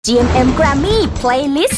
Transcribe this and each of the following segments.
GMM Grammy Playlist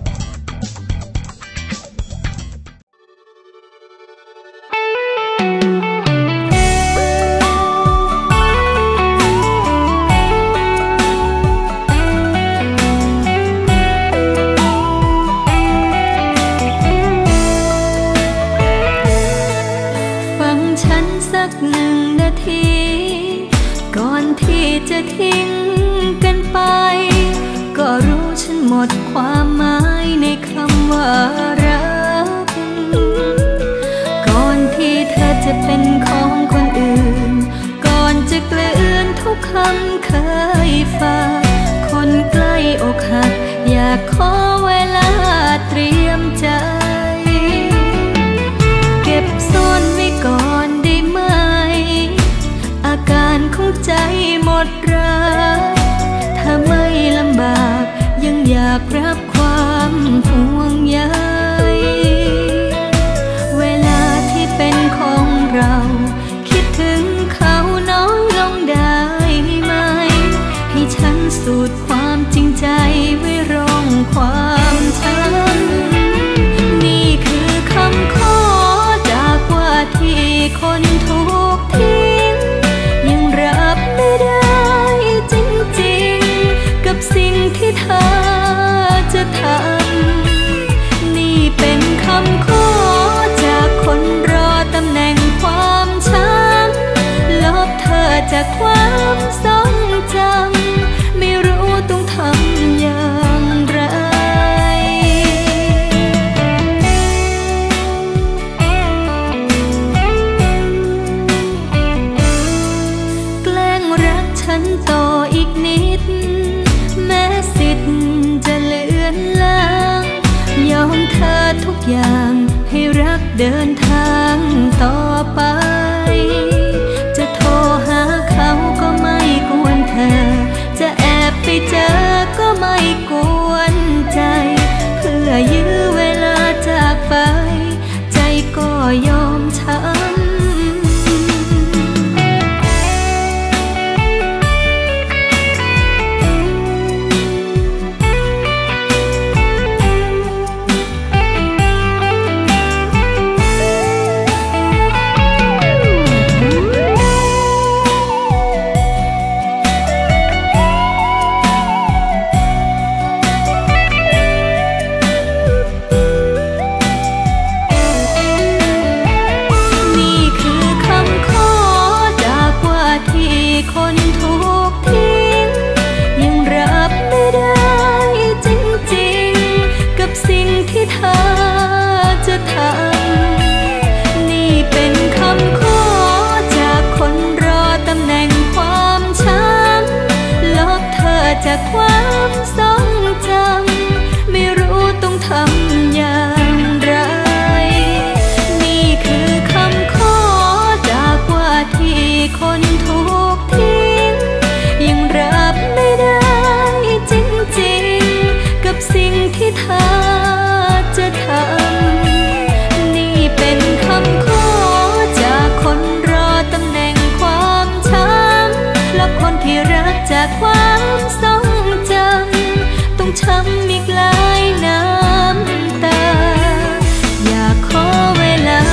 จะทิ้งกันไปก็รู้ฉันหมดความหมายในคำว่ารักก่อนที่เธอจะเป็นของคนอื่นก่อนจะเกลื่อนทุกคำเคยฝากคนใกล้อกหักอยากขอเวลาเตรียมใจเก็บซ่อนไว้ก่อนได้ไหมอาการของใจหมดรักถ้าไม่ลำบากยังอยากรับความห่วงใยเวลาที่เป็นของเราคิดถึงเขาน้อยลงได้ไหมให้ฉันสูดความจริงใจไว้รองความช้ำนี่คือคำขอจากว่าที่คนถูกทิ้งยังรับไม่ได้จริงๆกับสิ่งที่เธอจะทำนี่เป็นคำขอจากคนรอตำแหน่งความช้ำลบเธอจากความทรงจำไม่รู้ต้องทำอย่างไรแกล้งรักฉันต่ออีกนิดแม้สิทธิ์จะเลือนลางยอมเธอทุกอย่างให้รักเดินทางต่อไปจะโทรหาเขาก็ไม่กวนเธอจะแอบไปเจอก็ไม่กวนใจเพื่อยื้อเวลาจากไปใจก็ยอมช้ำคนถูกทิ้งยังรับไม่ได้จริงๆกับสิ่งที่เธอจะทำนี่เป็นคำขอจากคนรอตำแหน่งความช้ำลบเธอจากความทรงจำไม่รู้ต้องทำอย่างไรนี่คือคำขอจากว่าที่คนถูกยังรับไม่ได้จริงๆกับสิ่งที่เธอจะทำนี่เป็นคำขอจากคนรอตำแหน่งความช้ำและคนที่รักจากความทรงจำต้องช้ำอีกหลายน้ำตาอยากขอเวลา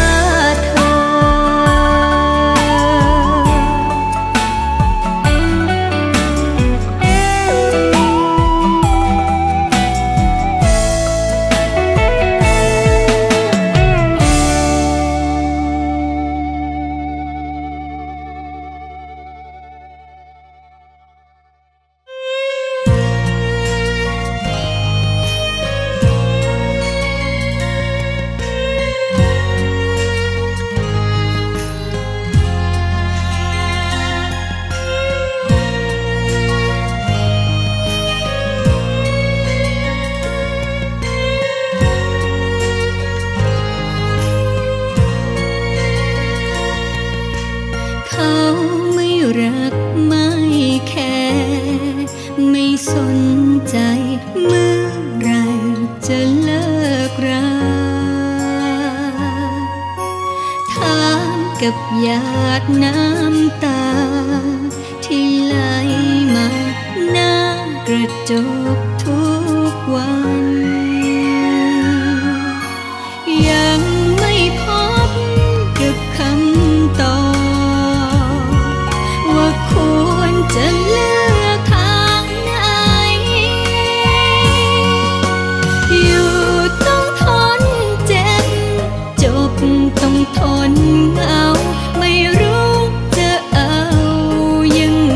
รักไม่แคร์ไม่สนใจเมื่อไรจะเลิกราถามกับหยาดน้ำตาที่ไหลมาหน้ากระจกทุวัน ยังไม่พบกับคำตอบว่าควรจะเลือกทางไหนอยู่ต้องทนเจ็บจบต้องทนเหงาไม่รู้จะเอายังไง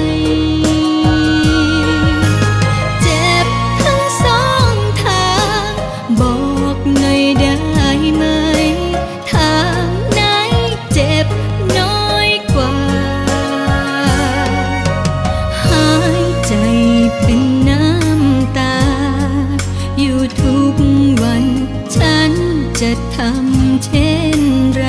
เจ็บทั้งสองทางบอกหน่อยได้ไหมทางไหนเจ็บน้อยกว่าหายใจเป็นน้ำตาอยู่ทุกวันฉันจะทำเช่นไร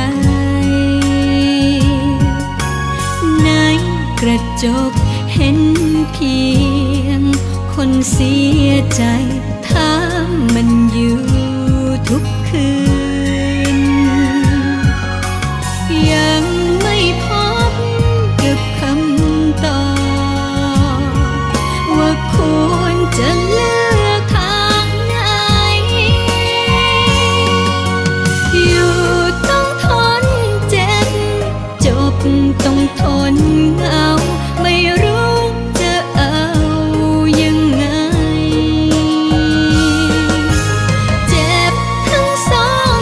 ในกระจกเห็นเพียงคนเสียใจถามมันอยู่ทุกคืนยังไม่พบกับคำตอบว่าควรจะเลือกทางไหนอยู่ต้องทนเจ็บจบต้องทนเหงาไม่รู้จะเอายังไงเจ็บทั้งสอง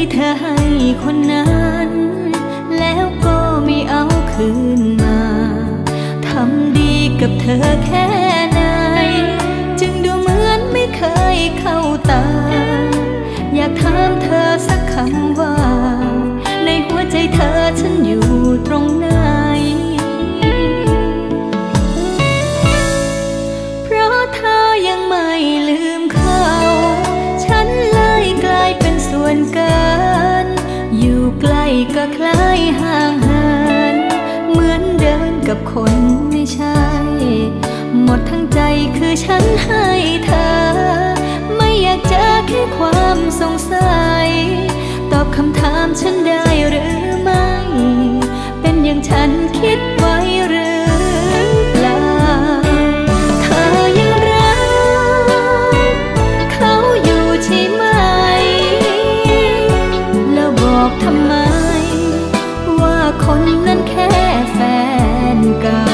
เธอให้คนนั้นแล้วก็ไม่เอาคืนมาทำดีกับเธอแค่ไหนจึงดูเหมือนไม่เคยเข้าตาอยากถามเธอสักคำว่าในหัวใจเธอฉันอยู่ตรงไหนเพราะเธอยังไม่ลืมเขาฉันเลยกลายเป็นส่วนเกินอยู่ใกล้ก็คล้ายห่างเหินเหมือนเดินกับคนไม่ใช่หมดทั้งใจคือฉันให้เธอไม่อยากเจอแค่ความสงสัยตอบคำถามฉันได้หรือไม่เป็นอย่างฉันคิดไว้หรือเปล่าเธอยังรักเขาอยู่ใช่ไหมแล้วบอกทำไมว่าคนนั้นแค่แฟนเก่า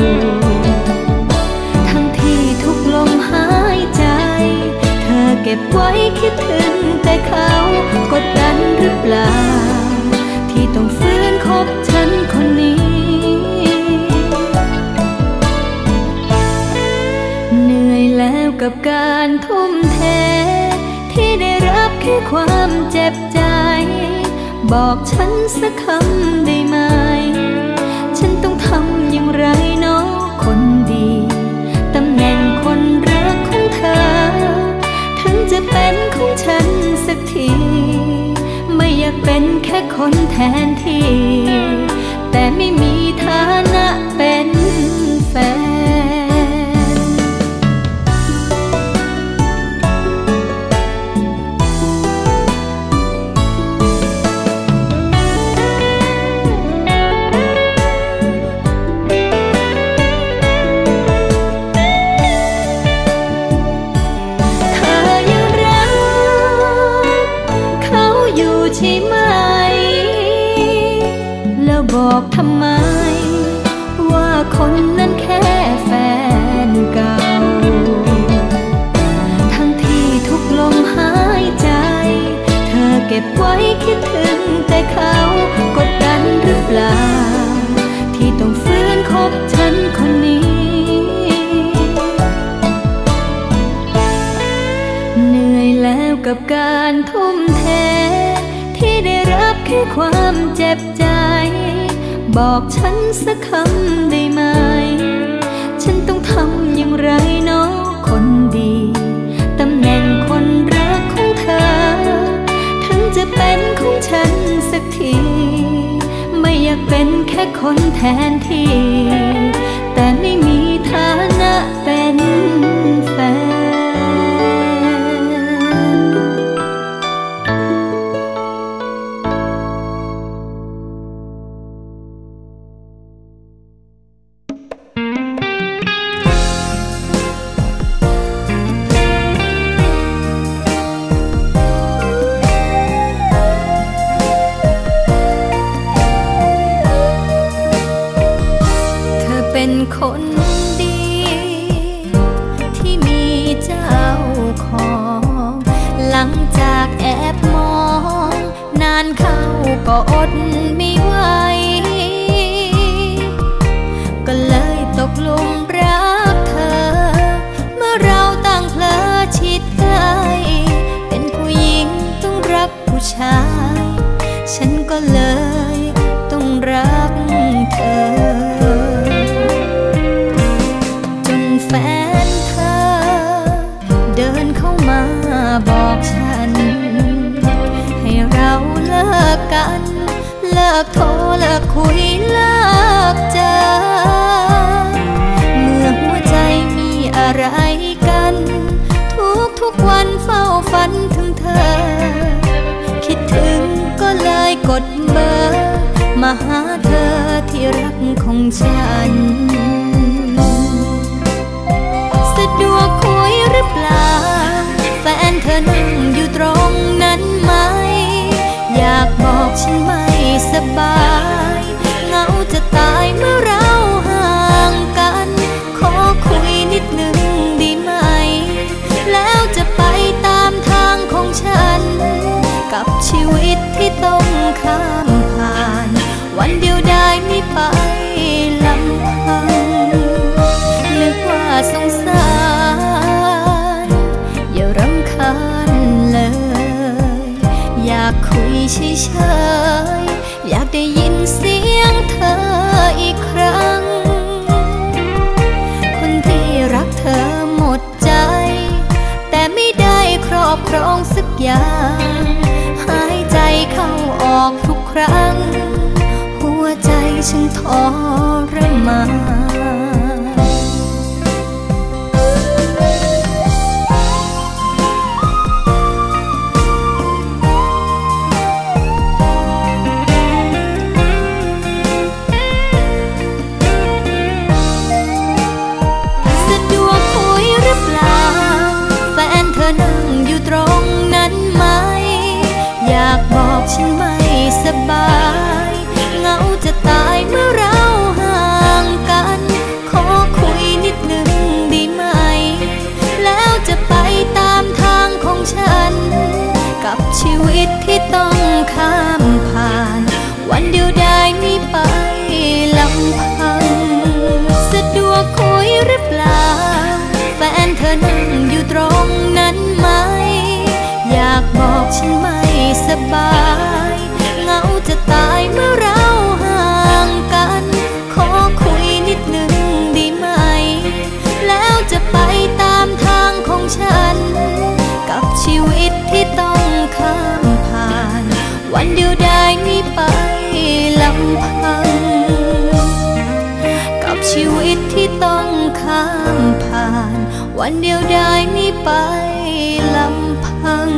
ทั้งที่ทุกลมหายใจเธอเก็บไว้คิดถึงแต่เขากดดันหรือเปล่าที่ต้องฝืนคบฉันคนนี้เหนื่อยแล้วกับการทุ่มเทที่ได้รับแค่ความเจ็บใจบอกฉันสักคำได้ไหมฉันต้องทำอย่างไรเนาะคนดีตำแหน่งคนรักของเธอถึงจะเป็นของฉันสักทีไม่อยากเป็นแค่คนแทนที่แต่ไม่มีฐานะเป็นแฟนเธอยังรักเขาอยู่ใช่ไหมแล้วบอกทำไมว่าคนนั้นแค่แฟนเก่าทั้งที่ทุกลมหายใจเธอเก็บไว้คิดถึงแต่เขากดดันหรือเปล่าที่ต้องฝืนคบฉันคนนี้เหนื่อยแล้วกับการทุ่มเทที่ได้รับแค่ความเจ็บใจบอกฉันสักคำได้ไหมฉันต้องทำอย่างไรเนาะคนดีตำแหน่งคนรักของเธอถึงจะเป็นของฉันสักทีไม่อยากเป็นแค่คนแทนที่แต่ไม่มีฐานะเป็นแฟนเป็นคนดีที่มีเจ้าของหลังจากแอบมองนานเข้าก็อดไม่ไหวก็เลยตกหลุมรักเธอเมื่อเราต่างเพลอชิดใกล้เป็นผู้หญิงต้องรักผู้ชายฉันก็เลยต้องรักเธอแฟนเธอเดินเข้ามาบอกฉันให้เราเลิกกันเลิกโทรเลิกคุยเลิกเจอเมื่อหัวใจมีอะไรกันทุกวันเฝ้าฝันถึงเธอคิดถึงก็เลยกดเบอร์มาหาเธอที่รักของฉันสะดวกคุยหรือเปล่าแฟนเธอนั่งอยู่ตรงนั้นไหมอยากบอกฉันไม่สบายเหงาจะตายเมื่อเราห่างกันขอคุยนิดนึงดีไหมแล้วจะไปตามทางของฉันกับชีวิตข้ามผ่านวันเดียวได้ไม่ไปลำพังนึกว่าสงสารอย่ารำคาญเลยอยากคุยเฉยๆอยากได้ยินเสียงเธออีกครั้งคนที่รักเธอหมดใจแต่ไม่ได้ครอบครองสักอย่างหายใจเข้าออกทุกครั้งหัวใจฉันทรมานสะดวกคุยหรือเปล่าแฟนเธอนั่งอยู่ตรงนั้นไหมอยากบอกฉันไม่สบายเหงาจะตายเมื่อเราห่างกันขอคุยนิดหนึ่งดีไหมแล้วจะไปตามทางของฉันกับชีวิตที่ต้องข้ามผ่านวันเดียวได้ไม่ไปลำพังสะดวกคุยหรือเปล่าแฟนเธอนั่งอยู่ตรงนั้นไหมอยากบอกฉันไม่สบายเหงาจะตายเมื่อเราห่างกันขอคุยนิดหนึ่งดีไหมแล้วจะไปตามทางของฉันกับชีวิตที่ต้องข้ามผ่านวันเดียวได้ไม่ไปลำพังกับชีวิตที่ต้องข้ามผ่านวันเดียวได้ไม่ไปลำพัง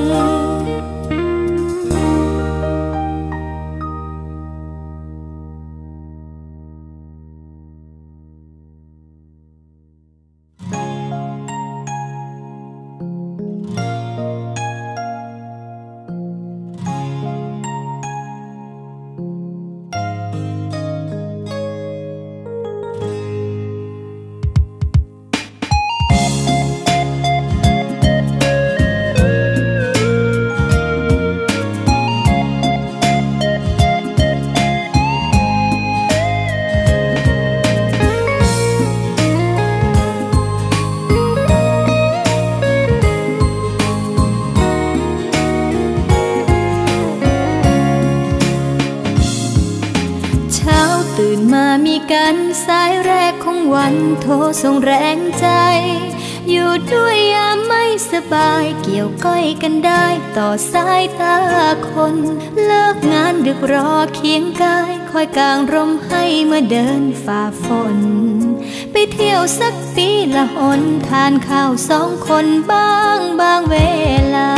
ตื่นมามีกันสายแรกของวันโทรส่งแรงใจอยู่ด้วยยามไม่สบายเกี่ยวก้อยกันได้ต่อสายตาคนเลิกงานดึกรอเคียงกายคอยกางร่มให้เมื่อเดินฝ่าฝนไปเที่ยวสักปีละหนทานข้าวสองคนบางเวลา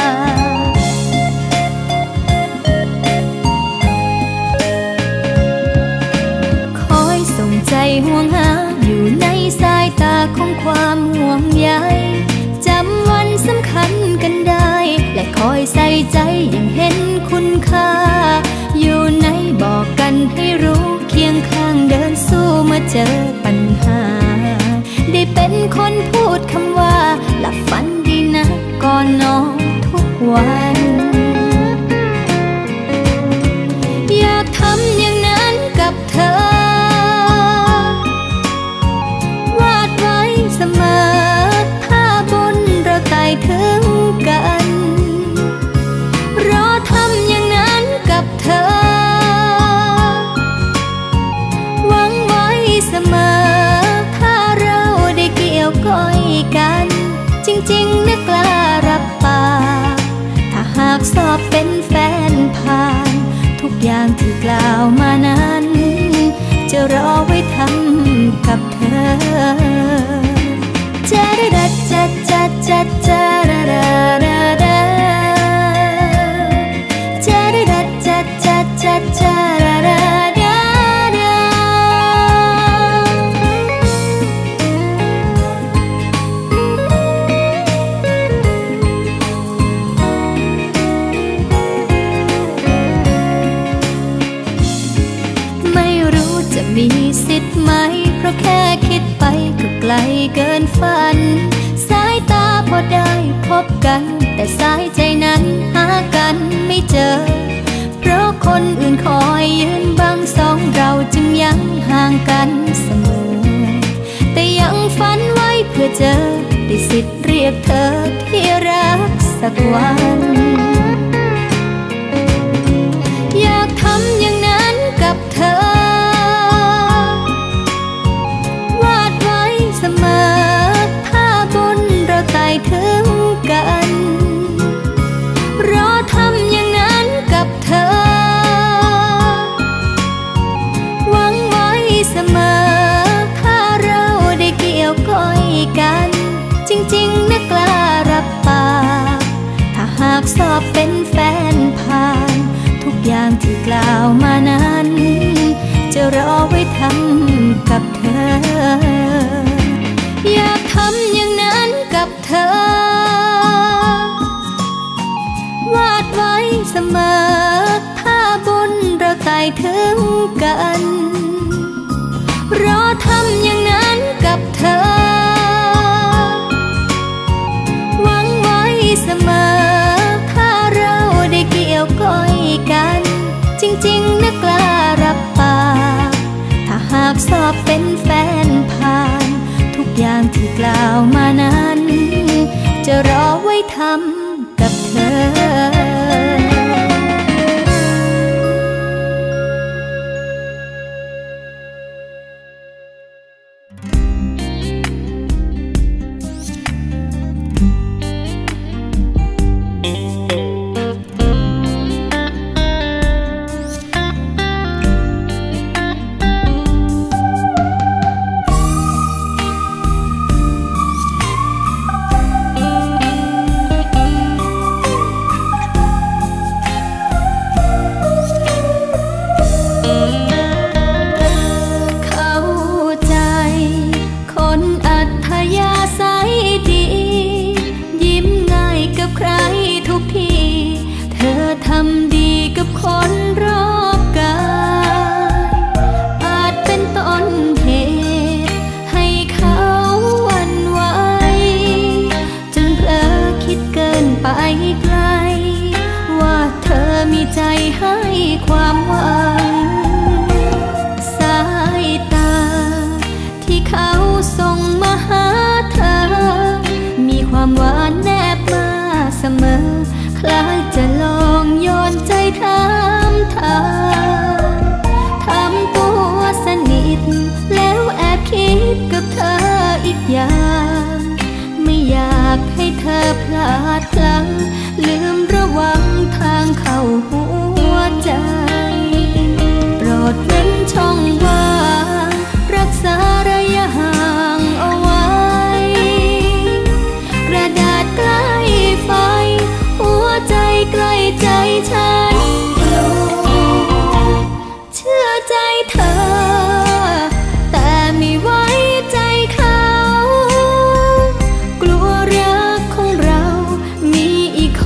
ส่งใจห่วงหาอยู่ในสายตาของความห่วงใยจำวันสำคัญกันได้และคอยใส่ใจอย่างเห็นคุณค่าอยู่ในบอกกันให้รู้เคียงข้างเดินสู้เมื่อเจอปัญหาได้เป็นคนพูดคำว่าหลับฝันดีนะก่อนนอนทุกวันอยากทำอย่างนั้นกับเธอเสมอถ้าบุญเราไต่ถึงกันรอทำอย่างนั้นกับเธอหวังไว้เสมอถ้าเราได้เกี่ยวก้อยกันจริงๆนึกกล้ารับปากถ้าหากสอบเป็นแฟนผ่านทุกอย่างที่กล่าวมานั้นจะรอไว้ทำกับเธอจาดาจาจาจาจาดาดาดาดาจาดาจาจาจาจาดาดาดาดาไม่รู้จะมีสิทธิ์ไหมเพราะแค่คิดไปก็ไกลเกินฝันสายตาพอได้พบกันแต่สายใจนั้นหากันไม่เจอเพราะคนคนอื่นคอยยืนบังสองเราจึงยังห่างกันเสมอแต่ยังฝันไว้เพื่อเจอได้สิทธิ์เรียกเธอที่รักสักวันอยากทำอย่างนั้นกับเธอวาดไว้เสมอภาพบนเราไต่ถึงกันรอทำอย่างนั้นกับเธอหวังไว้เสมอถ้าเราได้เกี่ยวก้อยกันจริงๆนะกล้ารับปากถ้าหากสอบเป็นแฟนผ่านทุกอย่างที่กล่าวมานั้นจะรอไว้ทำกับเธออยากทำอย่างนั้นกับเธอวาดไว้เสมอภาพบนเราไต่ถึงกันรอทำอย่างนั้นกับเธอหวังไว้เสมอถ้าเราได้เกี่ยวก้อยกันจริงๆนะกล้ารับปากถ้าหากสอบเป็นแฟนผ่านทุกอย่างที่กล่าวมานั้นจะรอไว้ทำกับเธอทำดีกับคนรอบกายอาจเป็นต้นเหตุให้เขาหวั่นไหวจนเผลอคิดเกินไปไกลว่าเธอมีใจให้ความหวังสายตาที่เขาส่งมาหาเธอมีความหวานแนบมาเสมอคล้ายจะลองย้อนใจถามทางทำตัวสนิทแล้วแอบคิดกับเธออีกอย่างไม่อยากให้เธอพลาดพลั้งลืมระวังทางเข้าหัวใจโปรดเว้นช่องว่างรักษาระยะห่างเอาไว้กระดาษใกล้ไฟหัวใจใกล้ใจฉันเชื่อใจเธอแต่ไม่ไว้ใจเขากลัวรักของเรามีอีก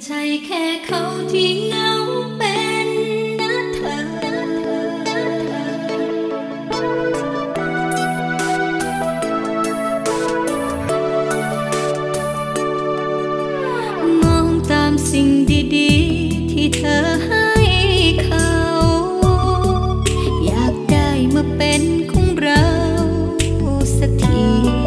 ใช่แค่เขาที่เหงาเป็นนะเธอมองตามสิ่งดีๆที่เธอให้เขาอยากได้มาเป็นของเราสักที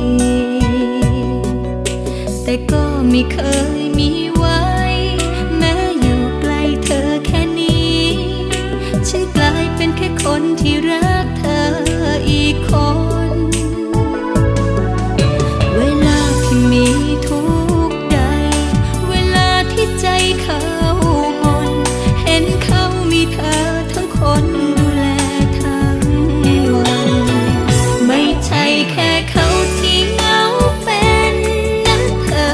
แต่ก็ไม่เคยมีไว้แม้อยู่ไกลเธอแค่นี้ฉันกลายเป็นแค่คนที่รักเธออีกคนเวลาที่มีทุกข์ใดเวลาที่ใจเขาหม่นเห็นเขามีเธอทั้งคนดูแลทั้งวันไม่ใช่แค่เขาที่เหงาเป็นนะเธอ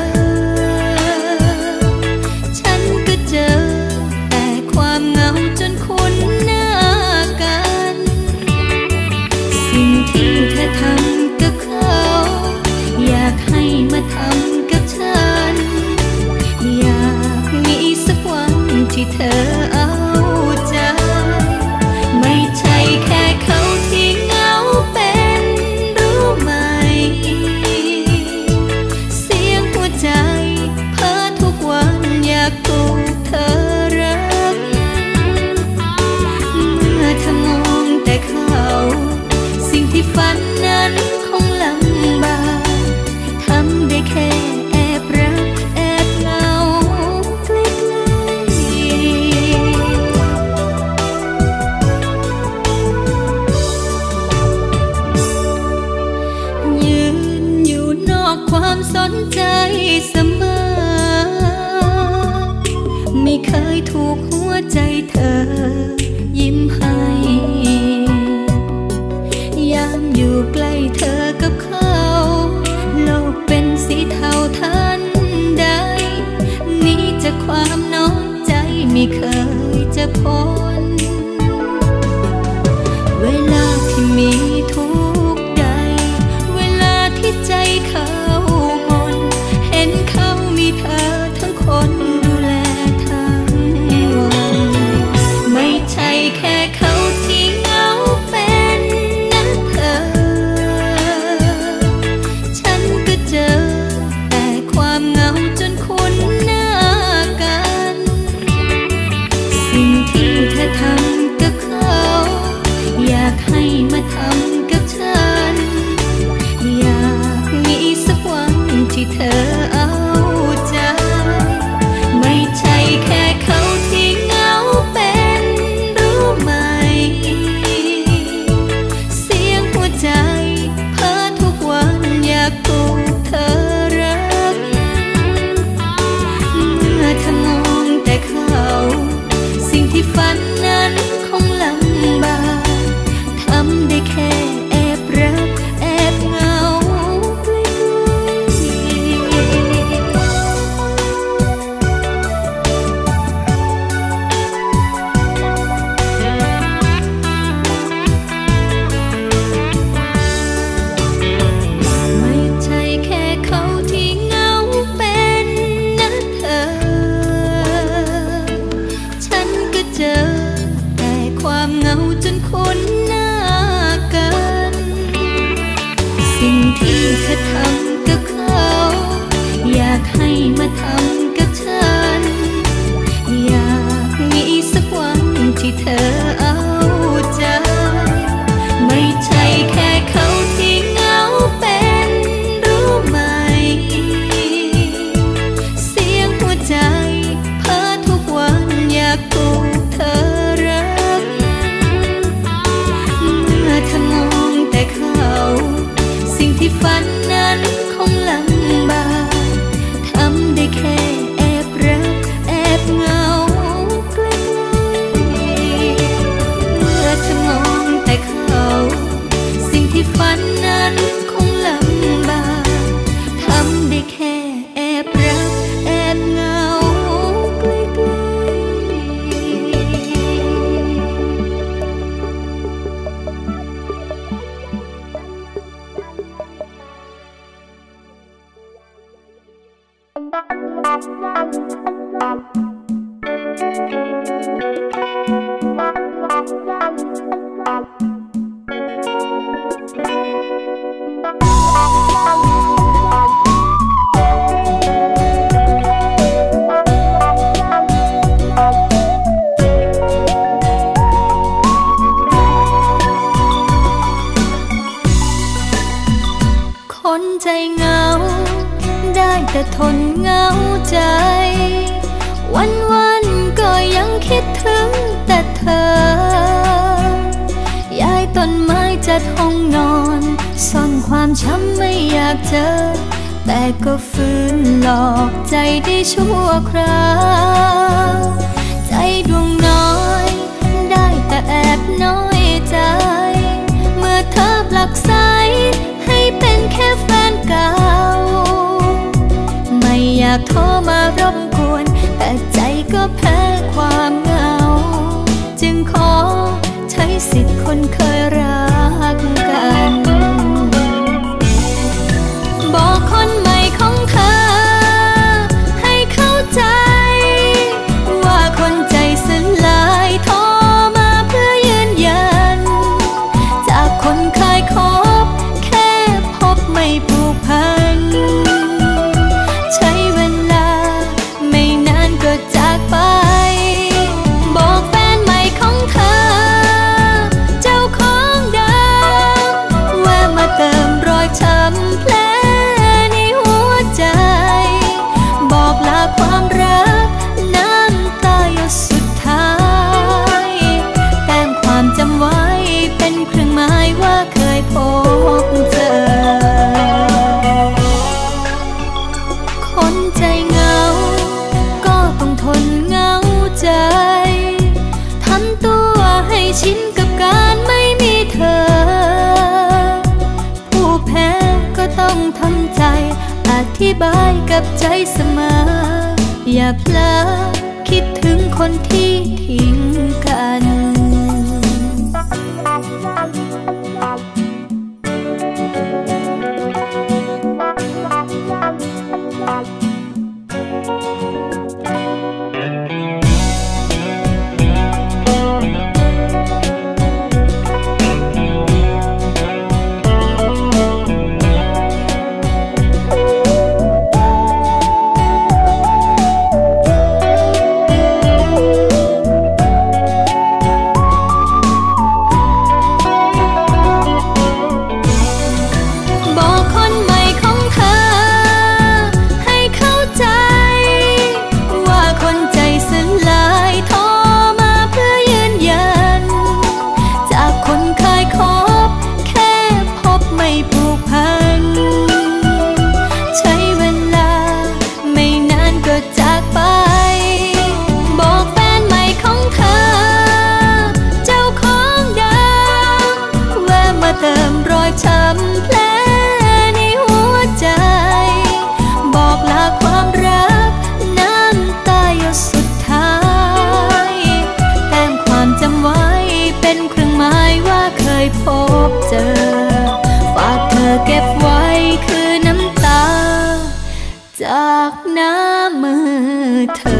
ฉันก็เจอแต่ความเหงาจนคุ้นหน้ากันสิ่งที่เธอทำกับเขาอยากให้มาทำกับฉันอยากมีสักวันที่เธอเอาใจไม่ใช่แค่เขาที่เหงาเป็นรู้ไหมเสียงหัวใจเพ้อทุกวันอยากถูกเธอรักเมื่อเธอมองแต่เขาสิ่งที่ฝันนั้นคงลำบากทำได้แค่แอบรักแอบเหงาใกล้ๆยืนอยู่นอกความสนใจเสมอไม่เคยถูกหัวใจเธอยิ้มให้ยามอยู่ใกล้เธอกับเขาโลกเป็นสีเทาทันใดหนีจากความน้อยใจไม่เคยจะพ้นเวลาที่มีทุกข์ใดเวลาที่ใจเขาหม่นเห็นเขามีเธอทั้งคนดูแลทั้งวันไม่ใช่แค่เขาที่เหงาเป็นนะเธอคนใจเหงาได้แต่ทนเหงาใจวันก็ยังคิดถึงแต่เธอย้ายต้นไม้จัดห้องนอนซ่อนความช้ำไม่อยากเจอแต่ก็ฝืนหลอกใจได้ชั่วคราวใจดวงน้อยได้แต่แอบน้อยใจเมื่อเธอผลักไสให้เป็นแค่แฟนเก่าไม่อยากโทรมารบกวนแต่ใจก็แพ้ความเหงาจึงขอใช้สิทธิ์คนเคยรักกันบอกคนใหม่ของเธอให้เข้าใจว่าคนใจสลายโทรมาเพื่อยืนยันจากคนเคยคบแค่พบไม่ผูกพันใช้เวลาไม่นานก็จากไปบอกแฟนใหม่ของเธอเจ้าของเดิมว่ามาเติมรอยช้ำแผลในหัวใจบอกลาความรักน้ำตาหยดสุดท้ายแต้มความจำไว้เป็นเครื่องหมายว่าเคยพบเจอคนใจเหงาก็ต้องทนเหงาใจทำตัวให้ชินกับการไม่มีเธอผู้แพ้ก็ต้องทำใจอธิบายกับใจเสมออย่าเพลอคิดถึงคนที่ทิ้งกันพบเจอฝากเธอเก็บไว้คือน้ำตาจากน้ำมือเธอ